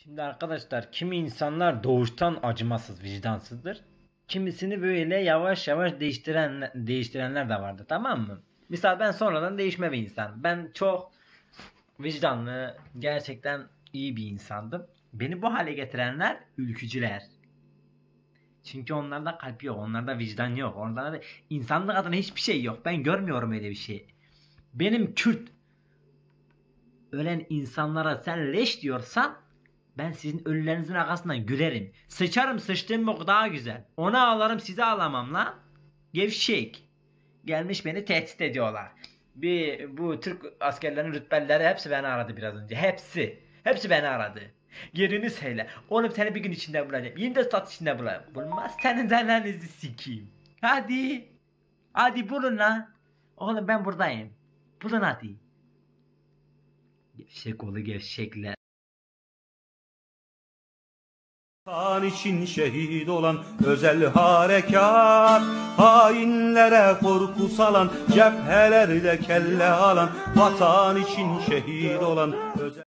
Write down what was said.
Şimdi arkadaşlar kimi insanlar doğuştan acımasız, vicdansızdır. Kimisini böyle yavaş yavaş değiştirenler de vardı, tamam mı? Misal ben sonradan değişme bir insan. Ben çok vicdanlı, gerçekten iyi bir insandım. Beni bu hale getirenler ülkücüler. Çünkü onlarda kalp yok, onlarda vicdan yok. Onlarda insanlık adına hiçbir şey yok. Ben görmüyorum öyle bir şey. Benim Kürt ölen insanlara sen leş diyorsan ben sizin ölülerinizin arkasından gülerim. Sıçarım, sıçtığım bok daha güzel. Onu ağlarım, size ağlamam lan. Gevşek. Gelmiş beni tehdit ediyorlar. Bu Türk askerlerinin rütbelileri hepsi beni aradı biraz önce. Hepsi. Hepsi beni aradı. Yerini söyle. Oğlum seni bir gün içinde bulacağım. 24 saat içinde bulacağım. Bulmaz senin zanenizi sikeyim. Hadi. Hadi bulun lan. Oğlum ben buradayım. Bulun hadi. Gevşek oğlu gevşekler. Vatan için şehit olan özel harekat, hainlere korku salan, cephelerde kelle alan, vatan için şehit olan özel